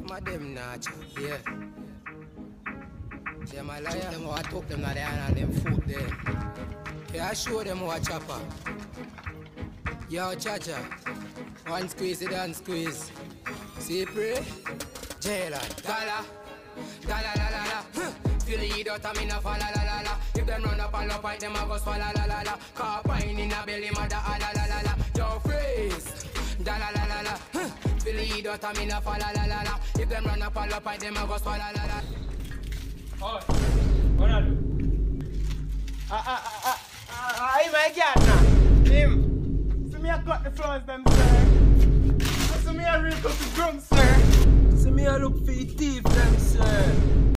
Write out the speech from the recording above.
Some of them not chat, yeah. See my liar, them how I took them at the hand and them foot there. Yeah, I show them how I chopper. Yo, cha-cha. One squeeze, it and squeeze. See, pray? Jailer, dollar. Dollar, la, la, la. Feel the heat out of me, no fall, la, la, la, la. If them run up and up, fight them, I go swallow, la, la, la. Car pine in a belly, mother, la, la, la, la. Yo, freeze. Dollar, la, la, la. Feel the heat out of me, no fall, la, la, la, la. If them run up and up, fight them, I go swallow, la, la. Oh, what are you? My God, now. Him. See me, I cut the flowers, them, sir. See me, I rake up the drums, sir. See me, I look for the teeth, them, sir.